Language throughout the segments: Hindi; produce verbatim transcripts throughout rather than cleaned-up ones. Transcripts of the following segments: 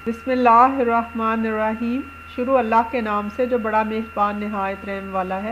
बिस्मिल्लाहिर्रहमानिर्रहीम। शुरू अल्लाह के नाम से जो बड़ा मेहरबान नहायत रहम वाला है।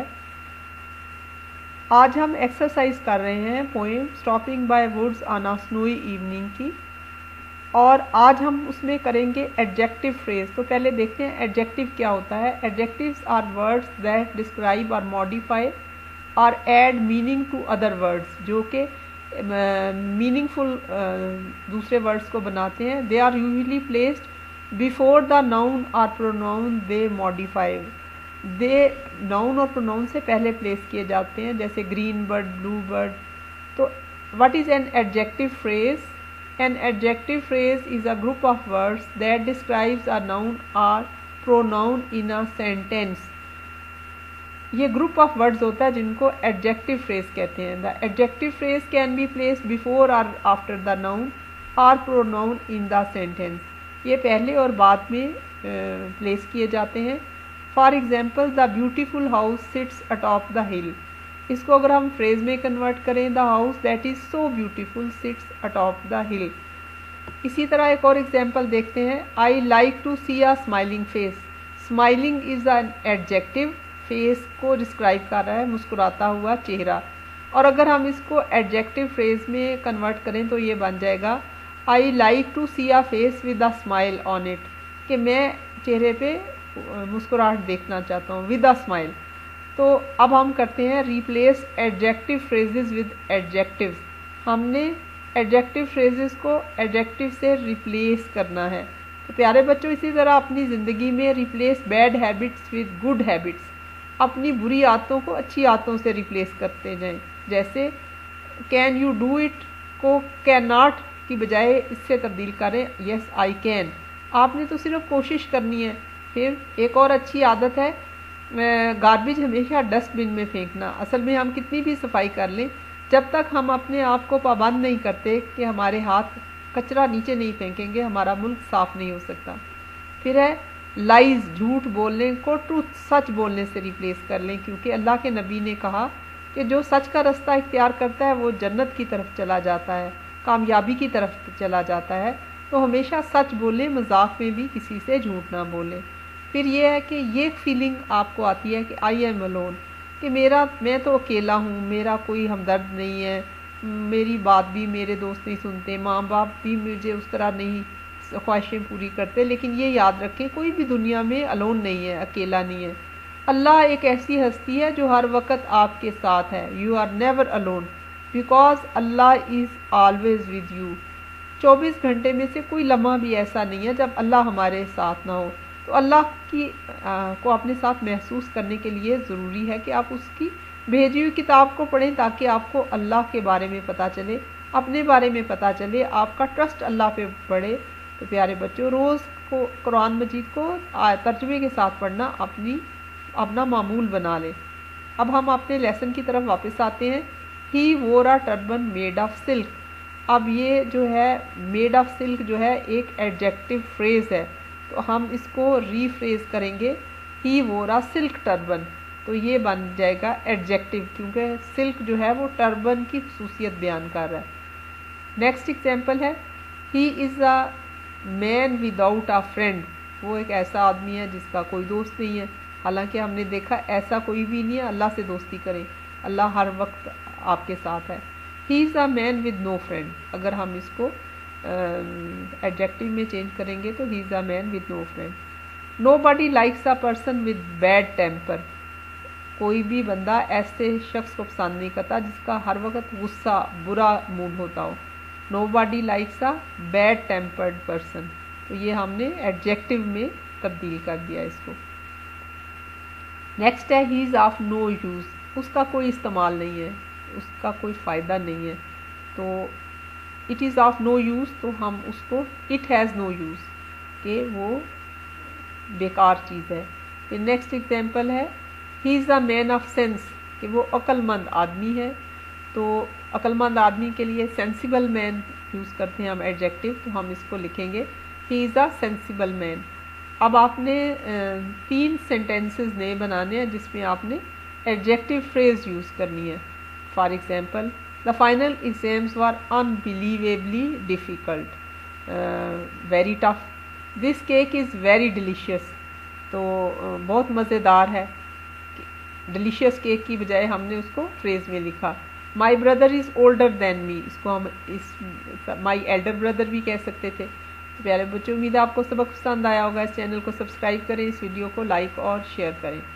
आज हम एक्सरसाइज कर रहे हैं poem stopping by woods on a snowy evening की, और आज हम उसमें करेंगे एडजेक्टिव फ्रेज। तो पहले देखते हैं एडजेक्टिव क्या होता है। Adjectives are words that describe or modify or add meaning to other words, जो कि मीनिंगफुल uh, uh, दूसरे वर्ड्स को बनाते हैं। They are usually placed before the noun और pronoun they modify. They noun और प्रोनाउन से पहले प्लेस किए जाते हैं, जैसे ग्रीन बर्ड, ब्लू बर्ड। तो what is an adjective phrase? An adjective phrase is a group of words that describes a noun और प्रोनाउन इन अ सेंटेंस। ये ग्रुप ऑफ वर्ड्स होता है जिनको एडजेक्टिव फ्रेज कहते हैं। The adjective phrase can be placed before or after the noun और प्रोनाउन इन द सेंटेंस। ये पहले और बाद में प्लेस किए जाते हैं। For example, the beautiful house sits atop the hill. इसको अगर हम फ्रेज में कन्वर्ट करें, the house that is so beautiful sits atop the hill. इसी तरह एक और एग्जाम्पल देखते हैं। I like to see a smiling face. Smiling is an adjective, face को डिस्क्राइब कर रहा है, मुस्कुराता हुआ चेहरा। और अगर हम इसको एडजेक्टिव फ्रेज में कन्वर्ट करें तो ये बन जाएगा I like to see a face with a smile on it, कि मैं चेहरे पे मुस्कुराहट देखना चाहता हूँ विद अ स्माइल। तो अब हम करते हैं replace adjective phrases with adjectives. हमने एडजेक्टिव फ्रेजेस को एडजेक्टिव से रिप्लेस करना है। तो प्यारे बच्चों, इसी तरह अपनी ज़िंदगी में replace bad habits with good habits. अपनी बुरी आदतों को अच्छी आदतों से रिप्लेस करते जाएं। जैसे कैन यू डू इट को कैन नॉट की बजाय इससे तब्दील करें यस आई कैन। आपने तो सिर्फ कोशिश करनी है। फिर एक और अच्छी आदत है गार्बेज हमेशा डस्टबिन में फेंकना। असल में हम कितनी भी सफाई कर लें, जब तक हम अपने आप को पाबंद नहीं करते कि हमारे हाथ कचरा नीचे नहीं फेंकेंगे, हमारा मुल्क साफ़ नहीं हो सकता। फिर है लाइज, झूठ बोलने को ट्रूथ, सच बोलने से रिप्लेस कर लें, क्योंकि अल्लाह के नबी ने कहा कि जो सच का रास्ता इख्तियार करता है वो जन्नत की तरफ चला जाता है, कामयाबी की तरफ चला जाता है। तो हमेशा सच बोलें, मजाक में भी किसी से झूठ ना बोलें। फिर ये है कि ये फीलिंग आपको आती है कि आई एम अलोन, कि मेरा मैं तो अकेला हूँ, मेरा कोई हमदर्द नहीं है, मेरी बात भी मेरे दोस्त नहीं सुनते, माँ बाप भी मुझे उस तरह नहीं ख्वाहिशें पूरी करते। लेकिन ये याद रखें, कोई भी दुनिया में अलोन नहीं है, अकेला नहीं है। अल्लाह एक ऐसी हस्ती है जो हर वक्त आपके साथ है। You are never alone because Allah is always with you. चौबीस घंटे में से कोई लम्हा भी ऐसा नहीं है जब अल्लाह हमारे साथ ना हो। तो अल्लाह की आ, को अपने साथ महसूस करने के लिए ज़रूरी है कि आप उसकी भेजी हुई किताब को पढ़ें, ताकि आपको अल्लाह के बारे में पता चले, अपने बारे में पता चले, आपका ट्रस्ट अल्लाह पे बढ़े। तो प्यारे बच्चों, रोज़ को कुरान मजीद को तर्जुमे के साथ पढ़ना अपनी अपना मामूल बना लें। अब हम अपने लेसन की तरफ वापस आते हैं। He wore a turban made of silk. अब ये जो है मेड ऑफ सिल्क जो है एक एडजेक्टिव फ्रेज है, तो हम इसको रीफ्रेज करेंगे ही वोर अ सिल्क टर्बन। तो ये बन जाएगा एडजेक्टिव, क्योंकि सिल्क जो है वो टर्बन की खसूसियत बयान कर रहा है। नेक्स्ट एग्जाम्पल है he is a man without a friend. वो एक ऐसा आदमी है जिसका कोई दोस्त नहीं है। हालांकि हमने देखा ऐसा कोई भी नहीं है। अल्लाह से दोस्ती करें, अल्लाह हर वक्त आपके साथ है। He is a man with no friend. अगर हम इसको एडजेक्टिव uh, में चेंज करेंगे तो he is a man with no friend. Nobody likes a person with bad temper. कोई भी बंदा ऐसे शख्स को पसंद नहीं करता जिसका हर वक्त गुस्सा, बुरा मूड होता हो। Nobody likes a bad tempered person. तो ये हमने एडजेक्टिव में तब्दील कर दिया इसको। नेक्स्ट है he is of no use. उसका कोई इस्तेमाल नहीं है, उसका कोई फ़ायदा नहीं है। तो it is of no use, तो हम उसको इट हैज़ नो यूज़, कि वो बेकार चीज़ है। फिर नेक्स्ट एग्जाम्पल है he is a man of sense, कि वो अक्लमंद आदमी है। तो अक्लमंद आदमी के लिए सेंसिबल मैन यूज़ करते हैं हम एडजेक्टिव, तो हम इसको लिखेंगे he is a sensible man. अब आपने तीन सेंटेंसेस नए बनाने हैं जिसमें आपने एडजेक्टिव फ्रेज यूज़ करनी है। For example, the final exams were unbelievably difficult, very tough. This cake is very delicious, तो बहुत मज़ेदार है। डिलीशियस केक की बजाय हमने उसको फ्रेज़ में लिखा। My brother is older than me, इसको हम इस माई एल्डर ब्रदर भी कह सकते थे। तो प्यारे बच्चों, उम्मीद है आपको सबक पसंद आया होगा। इस चैनल को सब्सक्राइब करें, इस वीडियो को लाइक और शेयर करें।